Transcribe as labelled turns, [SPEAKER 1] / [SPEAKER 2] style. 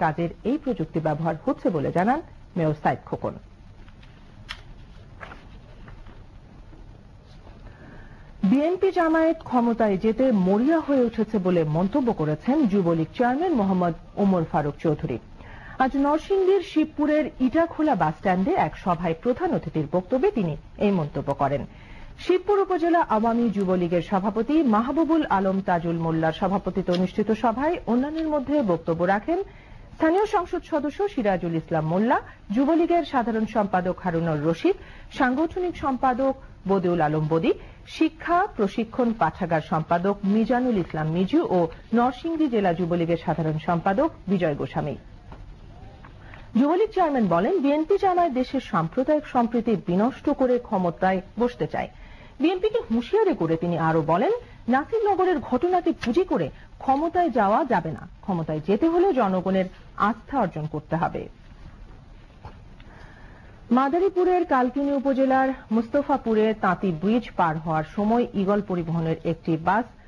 [SPEAKER 1] কাজের এই প্রযুক্তি ব্যবহার হচ্ছে বলে জানান মেয়র সাইদ খোকন। বিএনপি জামায়াত ক্ষমতায় যেতে মরিয়া হয়ে উঠেছে বলে মন্তব্য করেছেন যুবলীগ চেয়ারম্যান মোহাম্মদ ওমর ফারুক চৌধুরী। আজ নরসিংদীর শিবপুরের ইটাখোলা বাসস্ট্যান্ডে এক সভায় প্রধান অতিথির বক্তব্যে তিনি এই মন্তব্য করেন। শিবপুর উপজেলা আওয়ামী যুবলীগের সভাপতি মাহবুবুল আলম তাজুল মোল্লার সভাপতিত্বে অনুষ্ঠিত সভায় অন্যান্যের মধ্যে বক্তব্য রাখেন স্থানীয় সংসদ সদস্য সিরাজুল ইসলাম মোল্লা, যুবলীগের সাধারণ সম্পাদক হারুনুর রশিদ, সাংগঠনিক সম্পাদক বদিউল আলম বদি, শিক্ষা প্রশিক্ষণ পাঠাগার সম্পাদক মিজানুল ইসলাম মিজু ও নরসিংদী জেলা যুবলীগের সাধারণ সম্পাদক বিজয় গোস্বামী। যুবলীগ চেয়ারম্যান বলেন, বিএনপি জামায়াত দেশের সাম্প্রদায়িক সম্প্রীতি বিনষ্ট করে ক্ষমতায় বসতে চায়। বিএনপিকে হুঁশিয়ারি করে তিনি আরো বলেন, নাসিরনগরের ঘটনাকে পুঁজি করে ক্ষমতায় যাওয়া যাবে না। ক্ষমতায় যেতে হলে জনগণের আস্থা অর্জন করতে হবে। মাদারীপুরের কালকিনি উপজেলার মুস্তফাপুরে তাঁতি ব্রিজ পার হওয়ার সময় ঈগল পরিবহনের একটি বাস